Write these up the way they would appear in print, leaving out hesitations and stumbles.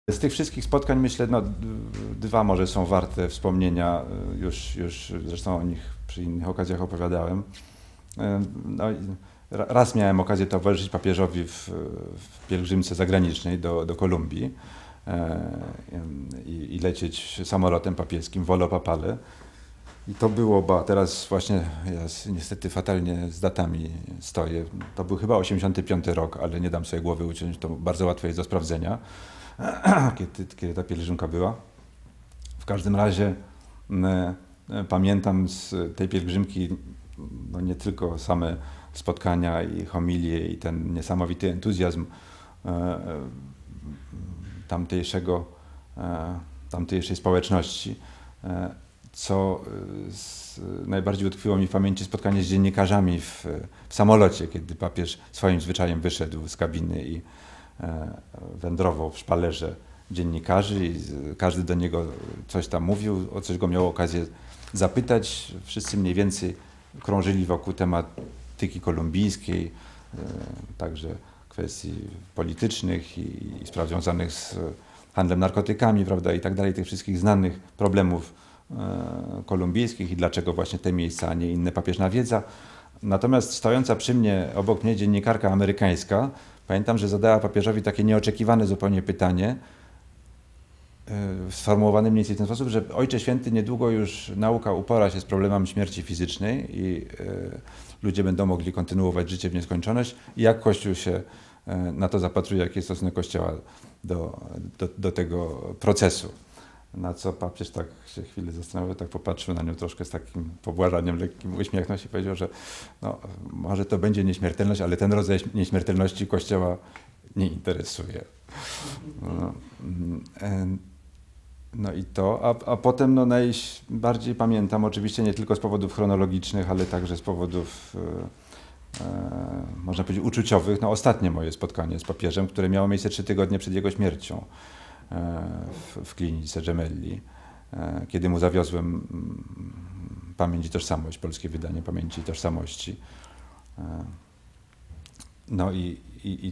Z tych wszystkich spotkań myślę, no, dwa może są warte wspomnienia, już zresztą o nich przy innych okazjach opowiadałem. No, raz miałem okazję towarzyszyć papieżowi w pielgrzymce zagranicznej do Kolumbii i lecieć samolotem papieskim Volo Papale. I to było, bo teraz właśnie ja niestety fatalnie z datami stoję. To był chyba 85 rok, ale nie dam sobie głowy uciąć, to bardzo łatwe jest do sprawdzenia, kiedy ta pielgrzymka była. W każdym razie pamiętam z tej pielgrzymki no nie tylko same spotkania i homilie i ten niesamowity entuzjazm tamtejszej społeczności, co najbardziej utkwiło mi w pamięci spotkanie z dziennikarzami w samolocie, kiedy papież swoim zwyczajem wyszedł z kabiny i wędrował w szpalerze dziennikarzy i każdy do niego coś tam mówił, o coś go miał okazję zapytać. Wszyscy mniej więcej krążyli wokół tematyki kolumbijskiej, także kwestii politycznych i spraw związanych z handlem narkotykami, prawda, i tak dalej, tych wszystkich znanych problemów kolumbijskich i dlaczego właśnie te miejsca, a nie inne papież nawiedza. Natomiast stojąca obok mnie dziennikarka amerykańska, pamiętam, że zadała papieżowi takie nieoczekiwane zupełnie pytanie, sformułowane mniej więcej w ten sposób, że Ojcze Święty, niedługo już nauka upora się z problemami śmierci fizycznej i ludzie będą mogli kontynuować życie w nieskończoność. I jak Kościół się na to zapatruje, jaki jest stosunek Kościoła do tego procesu. Na co papież tak się chwilę zastanowił, tak popatrzył na nią troszkę z takim pobłażaniem, lekkim uśmiechnął się i powiedział, że no, może to będzie nieśmiertelność, ale ten rodzaj nieśmiertelności Kościoła nie interesuje. No i to, a potem no, najbardziej pamiętam, oczywiście nie tylko z powodów chronologicznych, ale także z powodów, można powiedzieć, uczuciowych, no ostatnie moje spotkanie z papieżem, które miało miejsce 3 tygodnie przed jego śmiercią w klinice Gemelli, kiedy mu zawiozłem Pamięć i Tożsamość, polskie wydanie Pamięci i Tożsamości. No i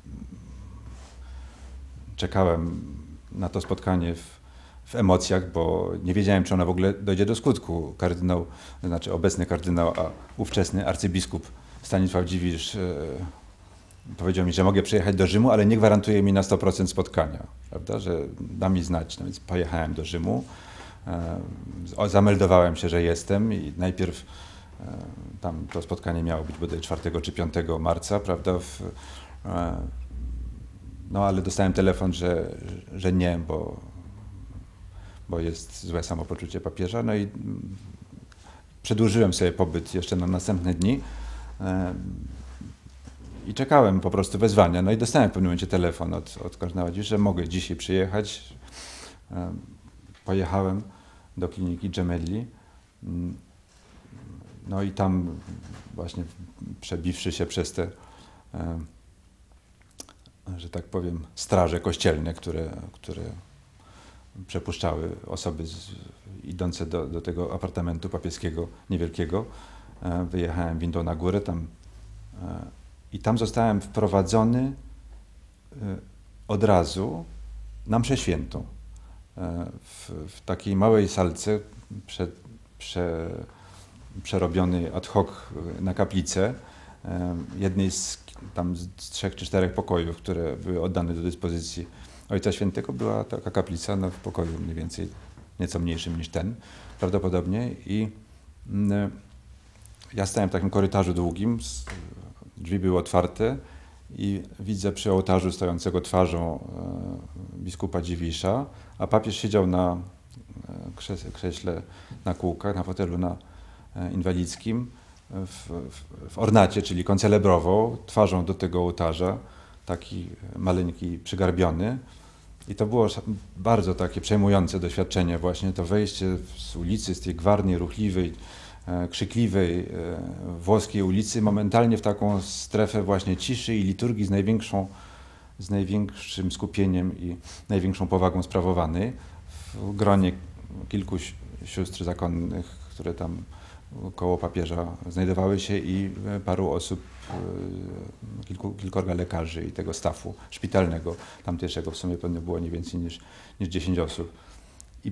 czekałem na to spotkanie w emocjach, bo nie wiedziałem, czy ona w ogóle dojdzie do skutku. Kardynał, to znaczy obecny kardynał, a ówczesny arcybiskup Stanisław Dziwisz powiedział mi, że mogę przyjechać do Rzymu, ale nie gwarantuje mi na 100% spotkania, prawda, że da mi znać. No więc pojechałem do Rzymu, zameldowałem się, że jestem i najpierw tam to spotkanie miało być bodaj 4 czy 5 marca, prawda, no ale dostałem telefon, że nie, bo jest złe samopoczucie papieża, no i przedłużyłem sobie pobyt jeszcze na następne dni i czekałem po prostu wezwania. No i dostałem w pewnym momencie telefon od kardynała Dziwisza, że mogę dzisiaj przyjechać. Pojechałem do kliniki Gemelli. No i tam właśnie przebiwszy się przez te, że tak powiem, straże kościelne, które przepuszczały osoby idące do tego apartamentu papieskiego niewielkiego. Wyjechałem windą na górę i tam zostałem wprowadzony od razu na mszę świętą. W takiej małej salce przerobionej ad hoc na kaplicę, jednej z 3 czy 4 pokojów, które były oddane do dyspozycji Ojca Świętego, była taka kaplica w pokoju mniej więcej nieco mniejszym niż ten prawdopodobnie i ja stałem w takim korytarzu długim, drzwi były otwarte i widzę przy ołtarzu stojącego twarzą biskupa Dziwisza, a papież siedział na krześle, na kółkach, na fotelu inwalidzkim w ornacie, czyli koncelebrową, twarzą do tego ołtarza, taki maleńki, przygarbiony. I to było bardzo takie przejmujące doświadczenie właśnie, to wejście z ulicy, z tej gwarnej, ruchliwej, krzykliwej włoskiej ulicy, momentalnie w taką strefę właśnie ciszy i liturgii z największym skupieniem i największą powagą sprawowanej w gronie kilku sióstr zakonnych, które tam koło papieża znajdowały się i paru osób, kilkorga lekarzy i tego staffu szpitalnego tamtejszego. W sumie pewnie było nie więcej niż 10 osób. I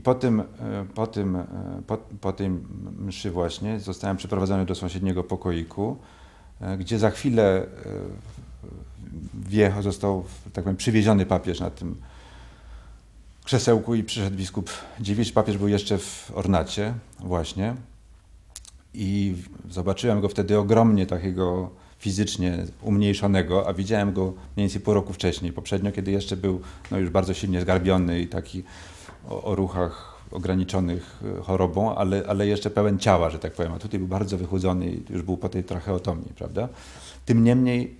po tej mszy właśnie zostałem przeprowadzony do sąsiedniego pokoiku, gdzie za chwilę został, tak powiem, przywieziony papież na tym krzesełku i przyszedł biskup Dziwisz. Papież był jeszcze w ornacie właśnie i zobaczyłem go wtedy ogromnie takiego fizycznie umniejszonego, a widziałem go mniej więcej pół roku wcześniej, poprzednio, kiedy jeszcze był no, już bardzo silnie zgarbiony i taki o ruchach ograniczonych chorobą, ale jeszcze pełen ciała, że tak powiem, a tutaj był bardzo wychudzony i już był po tej tracheotomii, prawda? Tym niemniej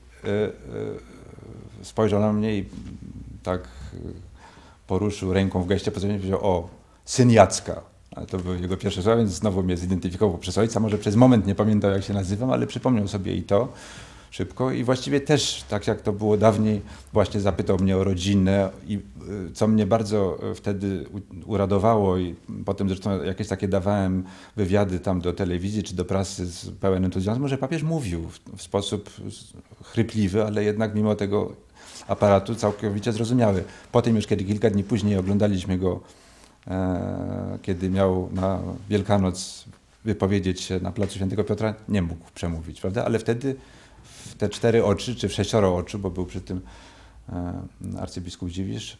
spojrzał na mnie i tak poruszył ręką w geście, potem powiedział: o, syn Jacka. A to były jego pierwsze słowa, więc znowu mnie zidentyfikował przez ojca. Może przez moment nie pamiętał, jak się nazywam, ale przypomniał sobie i to szybko. I właściwie też, tak jak to było dawniej, właśnie zapytał mnie o rodzinę i co mnie bardzo wtedy uradowało i potem zresztą jakieś takie dawałem wywiady tam do telewizji czy do prasy z pełen entuzjazmu, że papież mówił w sposób chrypliwy, ale jednak mimo tego aparatu całkowicie zrozumiały. Potem już, kiedy kilka dni później oglądaliśmy go, kiedy miał na Wielkanoc wypowiedzieć się na placu Świętego Piotra, nie mógł przemówić, prawda? Ale wtedy w te 4 oczy, czy w 6 oczu, bo był przy tym arcybiskup Dziwisz,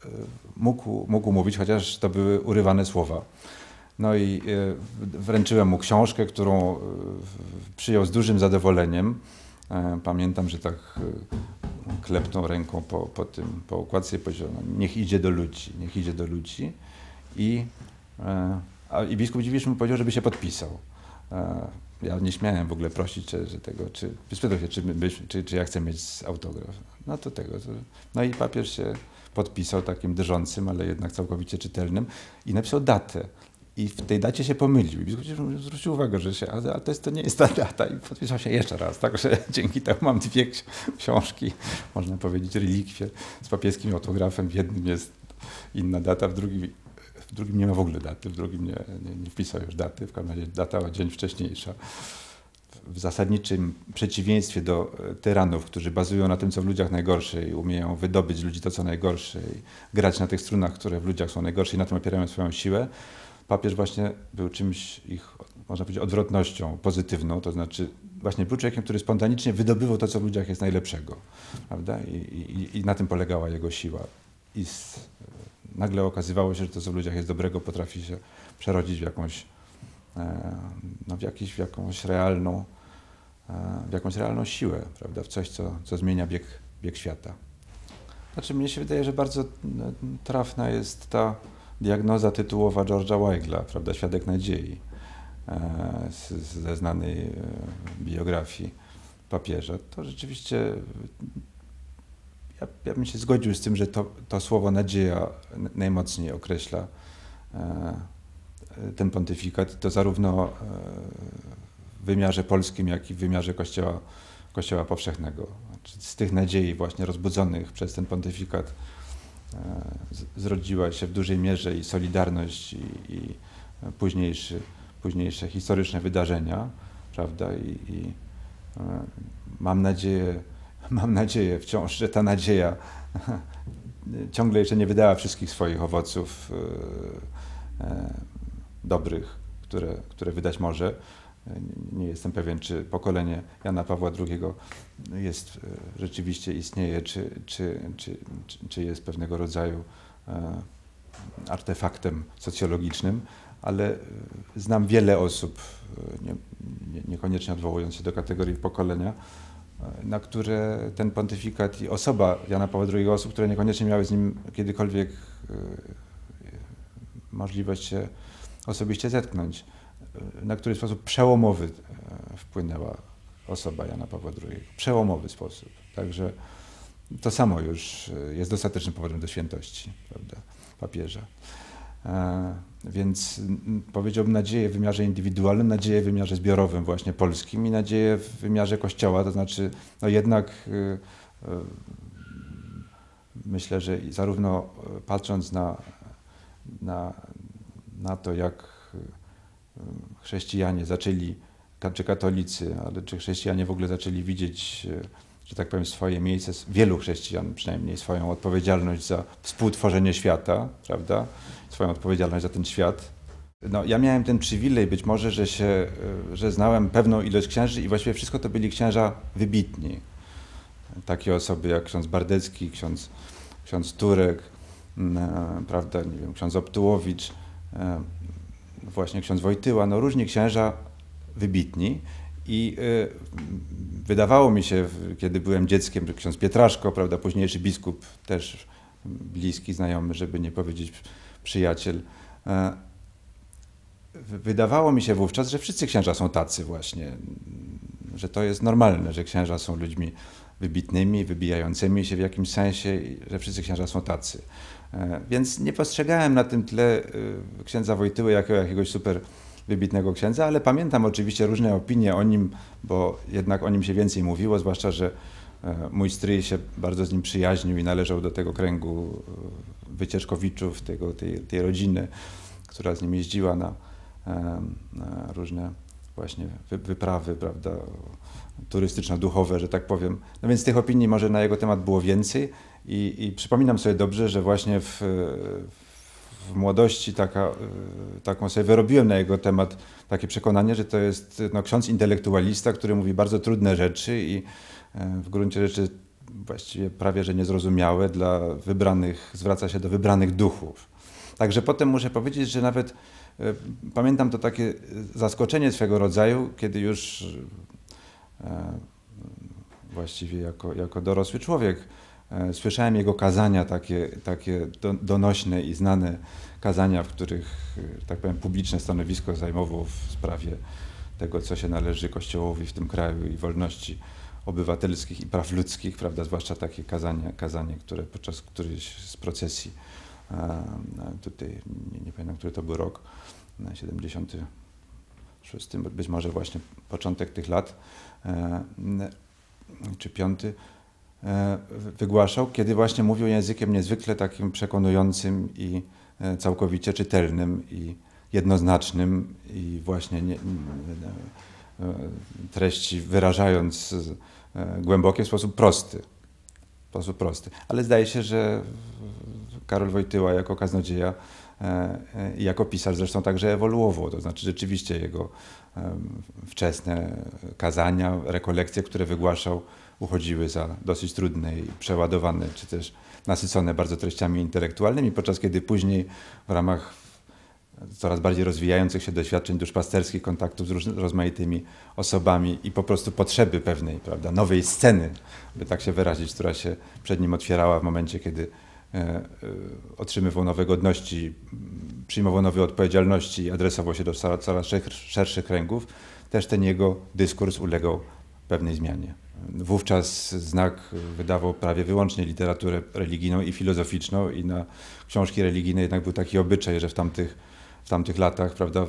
mógł mówić, chociaż to były urywane słowa. No i wręczyłem mu książkę, którą przyjął z dużym zadowoleniem. Pamiętam, że tak klepnął ręką po okładce i powiedział: no, niech idzie do ludzi, niech idzie do ludzi. I biskup Dziwisz mu powiedział, żeby się podpisał. Ja nie śmiałem w ogóle prosić, spytał się, czy ja chcę mieć autograf. No to tego. No i papież się podpisał takim drżącym, ale jednak całkowicie czytelnym i napisał datę. I w tej dacie się pomylił. I biskup zwrócił uwagę, że ale to nie jest ta data. I podpisał się jeszcze raz. Także dzięki temu mam 2 książki, można powiedzieć relikwie z papieskim autografem. W jednym jest inna data, w drugim nie ma w ogóle daty, w drugim nie wpisał już daty, w każdym razie data o dzień wcześniejsza. W zasadniczym przeciwieństwie do tyranów, którzy bazują na tym, co w ludziach najgorsze i umieją wydobyć z ludzi to, co najgorsze i grać na tych strunach, które w ludziach są najgorsze i na tym opierają swoją siłę, papież właśnie był czymś ich, można powiedzieć, odwrotnością pozytywną, to znaczy właśnie był człowiekiem, który spontanicznie wydobywał to, co w ludziach jest najlepszego, prawda? I na tym polegała jego siła. Nagle okazywało się, że to, co w ludziach jest dobrego, potrafi się przerodzić w jakąś realną siłę, prawda? W coś, co zmienia bieg świata. Znaczy, mnie się wydaje, że bardzo trafna jest ta diagnoza tytułowa George'a Weigla, prawda? Świadek nadziei, ze znanej biografii papieża. To rzeczywiście ja bym się zgodził z tym, że to słowo nadzieja najmocniej określa ten pontyfikat, to zarówno w wymiarze polskim, jak i w wymiarze Kościoła powszechnego. Z tych nadziei właśnie rozbudzonych przez ten pontyfikat zrodziła się w dużej mierze i Solidarność, i późniejsze historyczne wydarzenia, prawda? Mam nadzieję wciąż, że ta nadzieja ciągle jeszcze nie wydała wszystkich swoich owoców dobrych, które wydać może. Nie jestem pewien, czy pokolenie Jana Pawła II rzeczywiście istnieje, czy jest pewnego rodzaju artefaktem socjologicznym, ale znam wiele osób, niekoniecznie odwołując się do kategorii pokolenia, na które ten pontyfikat i osoba Jana Pawła II, osób, które niekoniecznie miały z nim kiedykolwiek możliwość się osobiście zetknąć, na który sposób przełomowy wpłynęła osoba Jana Pawła II. Przełomowy sposób. Także to samo już jest dostatecznym powodem do świętości, prawda, papieża. Więc powiedziałbym nadzieję w wymiarze indywidualnym, nadzieję w wymiarze zbiorowym właśnie polskim i nadzieję w wymiarze Kościoła, to znaczy no jednak myślę, że zarówno patrząc na to, jak chrześcijanie zaczęli, czy katolicy, ale czy chrześcijanie w ogóle zaczęli widzieć, że tak powiem, swoje miejsce, wielu chrześcijan przynajmniej, swoją odpowiedzialność za współtworzenie świata, prawda? Swoją odpowiedzialność za ten świat. No, ja miałem ten przywilej być może, że znałem pewną ilość księży i właściwie wszystko to byli księża wybitni. Takie osoby jak ksiądz Bardecki, ksiądz Turek, prawda, nie wiem, ksiądz Optułowicz, właśnie ksiądz Wojtyła, no różni księża wybitni i wydawało mi się, kiedy byłem dzieckiem, że ksiądz Pietraszko, prawda, późniejszy biskup, też bliski, znajomy, żeby nie powiedzieć przyjaciel, wydawało mi się wówczas, że wszyscy księża są tacy właśnie, że to jest normalne, że księża są ludźmi wybitnymi, wybijającymi się w jakimś sensie i że wszyscy księża są tacy. Więc nie postrzegałem na tym tle księdza Wojtyły jako jakiegoś super wybitnego księdza, ale pamiętam oczywiście różne opinie o nim, bo jednak o nim się więcej mówiło, zwłaszcza, że mój stryj się bardzo z nim przyjaźnił i należał do tego kręgu Wycieczkowiczów, tej rodziny, która z nim jeździła na różne właśnie wyprawy, prawda, turystyczno-duchowe, że tak powiem. No więc tych opinii może na jego temat było więcej i przypominam sobie dobrze, że właśnie w młodości taką sobie wyrobiłem na jego temat takie przekonanie, że to jest no, ksiądz intelektualista, który mówi bardzo trudne rzeczy i w gruncie rzeczy właściwie prawie że niezrozumiałe dla wybranych, zwraca się do wybranych duchów. Także potem muszę powiedzieć, że nawet pamiętam to takie zaskoczenie swego rodzaju, kiedy już właściwie jako dorosły człowiek słyszałem jego kazania, takie donośne i znane kazania, w których, tak powiem, publiczne stanowisko zajmował w sprawie tego, co się należy Kościołowi w tym kraju i wolności obywatelskich i praw ludzkich, prawda, zwłaszcza takie kazanie, które podczas którejś z procesji, tutaj nie pamiętam, który to był rok, 76, być może właśnie początek tych lat, czy 5, wygłaszał, kiedy właśnie mówił językiem niezwykle takim przekonującym i całkowicie czytelnym i jednoznacznym i właśnie treści wyrażając głębokie w sposób prosty. Ale zdaje się, że Karol Wojtyła jako kaznodzieja i jako pisarz zresztą także ewoluował, to znaczy rzeczywiście jego wczesne kazania, rekolekcje, które wygłaszał, uchodziły za dosyć trudne i przeładowane, czy też nasycone bardzo treściami intelektualnymi, podczas kiedy później w ramach coraz bardziej rozwijających się doświadczeń duszpasterskich, kontaktów z rozmaitymi osobami i po prostu potrzeby pewnej, prawda, nowej sceny, by tak się wyrazić, która się przed nim otwierała w momencie, kiedy otrzymywał nowe godności, przyjmował nowe odpowiedzialności i adresował się do coraz szerszych kręgów, też ten jego dyskurs ulegał pewnej zmianie. Wówczas Znak wydawał prawie wyłącznie literaturę religijną i filozoficzną i na książki religijne jednak był taki obyczaj, że w tamtych latach, prawda,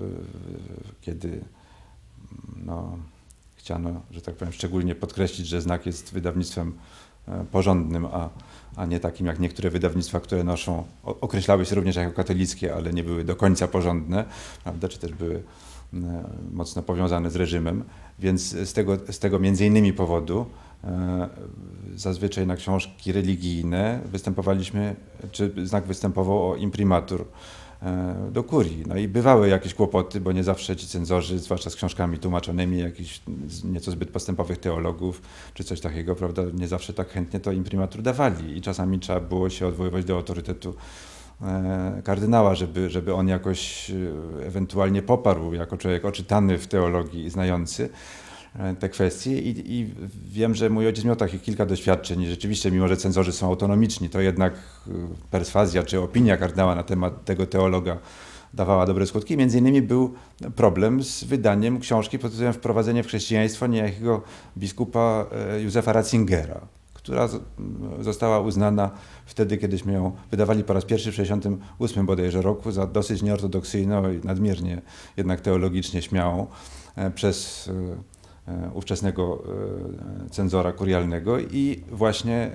kiedy no, chciano, że tak powiem, szczególnie podkreślić, że Znak jest wydawnictwem porządnym, a nie takim jak niektóre wydawnictwa, które określały się również jako katolickie, ale nie były do końca porządne, prawda, czy też były mocno powiązane z reżimem, więc z tego między innymi powodu zazwyczaj na książki religijne występowaliśmy, czy Znak występował o imprimatur do kurii. No i bywały jakieś kłopoty, bo nie zawsze ci cenzorzy, zwłaszcza z książkami tłumaczonymi jakichś nieco zbyt postępowych teologów, czy coś takiego, prawda, nie zawsze tak chętnie to imprimatur dawali i czasami trzeba było się odwoływać do autorytetu kardynała, żeby on jakoś ewentualnie poparł, jako człowiek oczytany w teologii i znający te kwestie i wiem, że mój ojciec miał takich kilka doświadczeń i rzeczywiście, mimo że cenzorzy są autonomiczni, to jednak perswazja czy opinia kardynała na temat tego teologa dawała dobre skutki. Między innymi był problem z wydaniem książki pod tytułem Wprowadzenie w chrześcijaństwo niejakiego biskupa Józefa Ratzingera, która została uznana wtedy, kiedyśmy ją wydawali po raz pierwszy w 1968 bodajże roku za dosyć nieortodoksyjną i nadmiernie jednak teologicznie śmiałą przez ówczesnego cenzora kurialnego i właśnie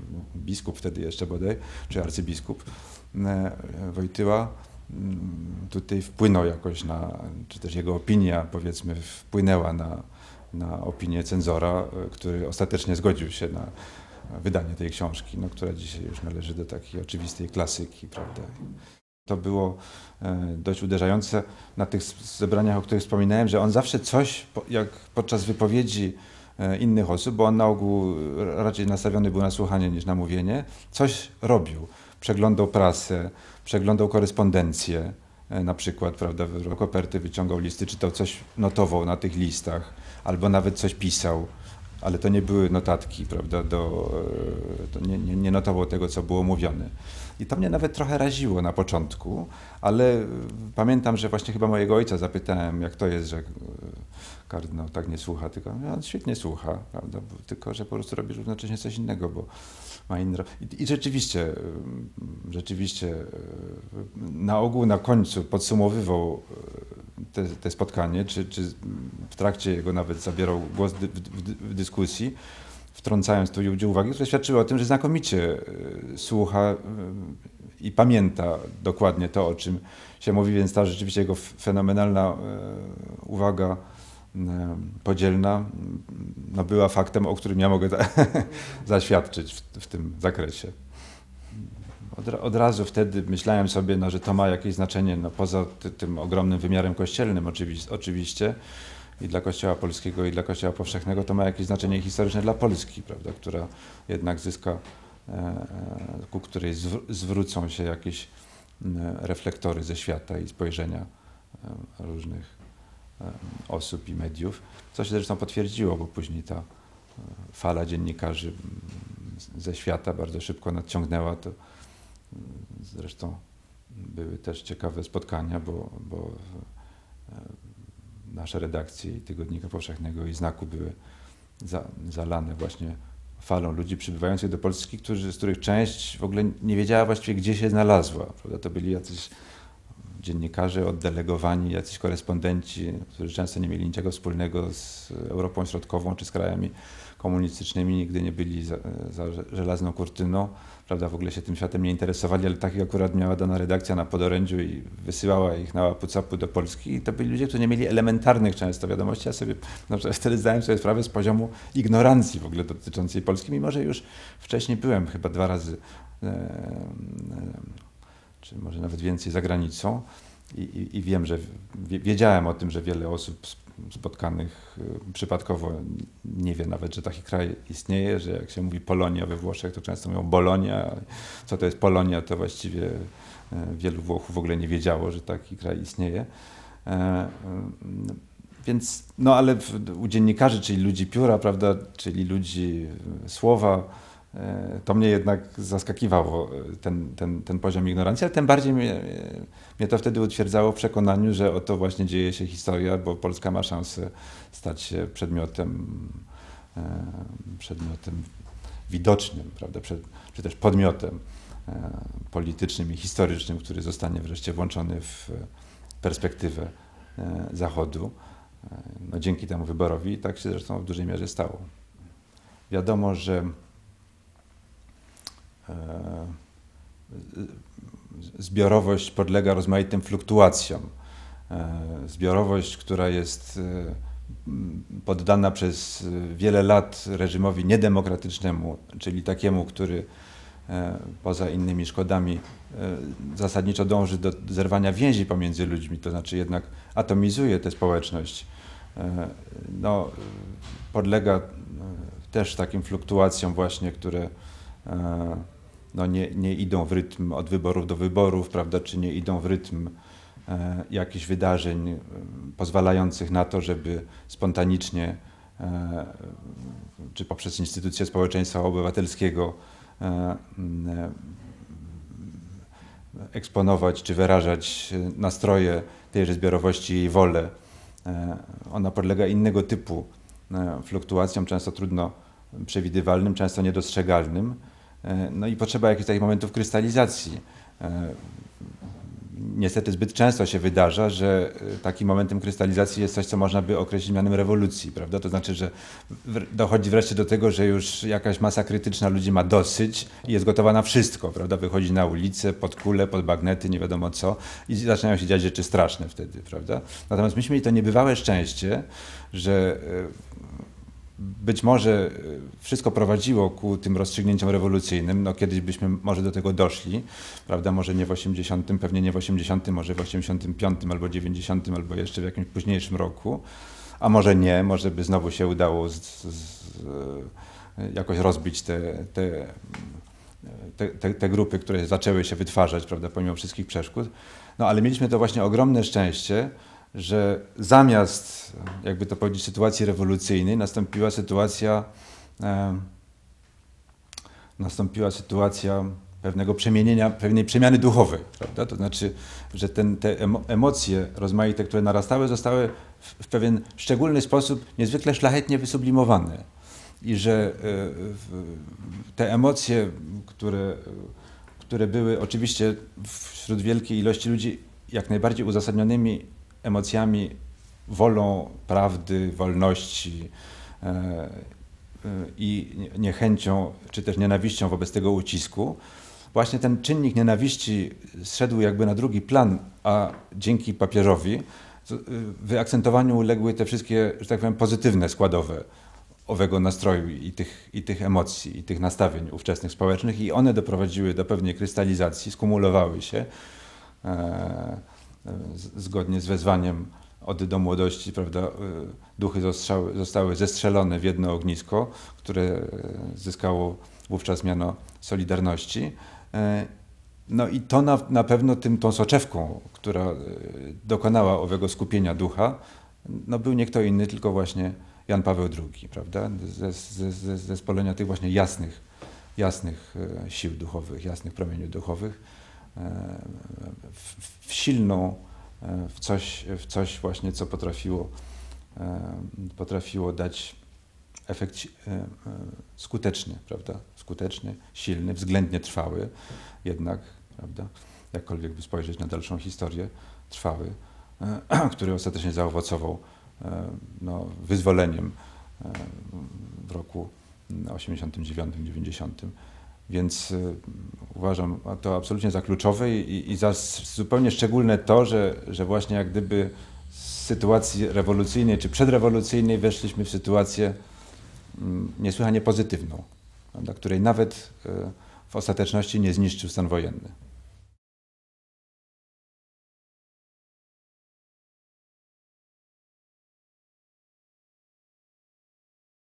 biskup wtedy jeszcze bodaj, czy arcybiskup Wojtyła tutaj wpłynął jakoś czy też jego opinia, powiedzmy, wpłynęła na opinię cenzora, który ostatecznie zgodził się na wydanie tej książki, no, która dzisiaj już należy do takiej oczywistej klasyki, prawda. To było dość uderzające na tych zebraniach, o których wspominałem, że on zawsze coś, jak podczas wypowiedzi innych osób, bo on na ogół raczej nastawiony był na słuchanie niż na mówienie, coś robił. Przeglądał prasę, przeglądał korespondencję, na przykład, prawda, koperty, wyciągał listy, czytał coś, notował na tych listach, albo nawet coś pisał, ale to nie były notatki, prawda, to nie notował tego, co było mówione. I to mnie nawet trochę raziło na początku, ale pamiętam, że właśnie chyba mojego ojca zapytałem, jak to jest, że kardynał tak nie słucha, tylko on świetnie słucha, prawda, tylko że po prostu robi równocześnie coś innego, bo ma inne... I rzeczywiście na ogół na końcu podsumowywał te spotkanie, czy w trakcie jego nawet zabierał głos w dyskusji, wtrącając tu ludzie uwagi, które świadczyły o tym, że znakomicie słucha i pamięta dokładnie to, o czym się mówi, więc ta rzeczywiście jego fenomenalna uwaga podzielna no była faktem, o którym ja mogę zaświadczyć w tym zakresie. Od razu wtedy myślałem sobie, no, że to ma jakieś znaczenie, no, poza tym ogromnym wymiarem kościelnym oczywiście, i dla Kościoła polskiego, i dla Kościoła powszechnego, to ma jakieś znaczenie historyczne dla Polski, prawda, która jednak zyska, ku której zwrócą się jakieś reflektory ze świata i spojrzenia różnych osób i mediów, co się zresztą potwierdziło, bo później ta fala dziennikarzy ze świata bardzo szybko nadciągnęła. To zresztą były też ciekawe spotkania, bo nasze redakcje i Tygodnika Powszechnego i Znaku były zalane właśnie falą ludzi przybywających do Polski, z których część w ogóle nie wiedziała właściwie, gdzie się znalazła, prawda? To byli jacyś dziennikarze oddelegowani, jacyś korespondenci, którzy często nie mieli niczego wspólnego z Europą Środkową czy z krajami komunistycznymi, nigdy nie byli za żelazną kurtyną, prawda, w ogóle się tym światem nie interesowali, ale takich akurat miała dana redakcja na podorędziu i wysyłała ich na łapu-capu do Polski. I to byli ludzie, którzy nie mieli elementarnych często wiadomości. Ja sobie na przykład wtedy zdałem sobie sprawę z poziomu ignorancji w ogóle dotyczącej Polski, mimo że już wcześniej byłem chyba 2 razy, czy może nawet więcej za granicą i wiem, że wiedziałem o tym, że wiele osób spotkanych przypadkowo nie wie nawet, że taki kraj istnieje, że jak się mówi Polonia we Włoszech, to często mówią Bolonia. Co to jest Polonia, to właściwie wielu Włochów w ogóle nie wiedziało, że taki kraj istnieje. Więc, no ale u dziennikarzy, czyli ludzi pióra, prawda, czyli ludzi słowa, to mnie jednak zaskakiwało, ten poziom ignorancji, ale tym bardziej mnie to wtedy utwierdzało w przekonaniu, że oto właśnie dzieje się historia, bo Polska ma szansę stać się przedmiotem widocznym, prawda, czy też podmiotem politycznym i historycznym, który zostanie wreszcie włączony w perspektywę Zachodu. No, dzięki temu wyborowi i tak się zresztą w dużej mierze stało. Wiadomo, że zbiorowość podlega rozmaitym fluktuacjom. Zbiorowość, która jest poddana przez wiele lat reżimowi niedemokratycznemu, czyli takiemu, który poza innymi szkodami zasadniczo dąży do zerwania więzi pomiędzy ludźmi, to znaczy jednak atomizuje tę społeczność, no, podlega też takim fluktuacjom właśnie, które no nie idą w rytm od wyborów do wyborów, prawda, czy nie idą w rytm jakichś wydarzeń pozwalających na to, żeby spontanicznie, czy poprzez instytucje społeczeństwa obywatelskiego eksponować, czy wyrażać nastroje tejże zbiorowości i jej wolę. Ona podlega innego typu fluktuacjom, często trudno przewidywalnym, często niedostrzegalnym. No i potrzeba jakichś takich momentów krystalizacji. niestety zbyt często się wydarza, że takim momentem krystalizacji jest coś, co można by określić mianem rewolucji, prawda? To znaczy, że dochodzi wreszcie do tego, że już jakaś masa krytyczna ludzi ma dosyć i jest gotowa na wszystko, prawda? Wychodzi na ulicę, pod kule, pod bagnety, nie wiadomo co i zaczynają się dziać rzeczy straszne wtedy, prawda? Natomiast myśmy mieli to niebywałe szczęście, że być może wszystko prowadziło ku tym rozstrzygnięciom rewolucyjnym, no kiedyś byśmy może do tego doszli, prawda, może nie w 80, pewnie nie w 80, może w 85 albo 90 albo jeszcze w jakimś późniejszym roku, a może nie, może by znowu się udało jakoś rozbić te grupy, które zaczęły się wytwarzać, prawda, pomimo wszystkich przeszkód. No ale mieliśmy to właśnie ogromne szczęście, że zamiast, jakby to powiedzieć, sytuacji rewolucyjnej nastąpiła sytuacja pewnego przemienienia, pewnej przemiany duchowej, prawda? To znaczy, że te emocje rozmaite, które narastały, zostały w pewien szczególny sposób niezwykle szlachetnie wysublimowane. I że te emocje, które były oczywiście wśród wielkiej ilości ludzi jak najbardziej uzasadnionymi emocjami, wolą, prawdy, wolności i niechęcią, czy też nienawiścią wobec tego ucisku, właśnie ten czynnik nienawiści zszedł jakby na drugi plan, a dzięki papieżowi wyakcentowaniu uległy te wszystkie, że tak powiem, pozytywne składowe owego nastroju i tych emocji, i tych nastawień ówczesnych społecznych i one doprowadziły do pewnej krystalizacji, skumulowały się zgodnie z wezwaniem do młodości, prawda, duchy zostały zestrzelone w jedno ognisko, które zyskało wówczas miano Solidarności. No i to na pewno tą soczewką, która dokonała owego skupienia ducha, no był nie kto inny, tylko właśnie Jan Paweł II, prawda, ze zespolenia tych właśnie jasnych sił duchowych, jasnych promieni duchowych, w silną, w coś właśnie, co potrafiło dać efekt skuteczny, prawda? Skuteczny, silny, względnie trwały jednak, prawda? Jakkolwiek by spojrzeć na dalszą historię, trwały, który ostatecznie zaowocował no, wyzwoleniem w roku 89-90. Więc uważam to absolutnie za kluczowe i za zupełnie szczególne to, że właśnie jak gdyby z sytuacji rewolucyjnej czy przedrewolucyjnej weszliśmy w sytuację niesłychanie pozytywną, prawda, której nawet w ostateczności nie zniszczył stan wojenny.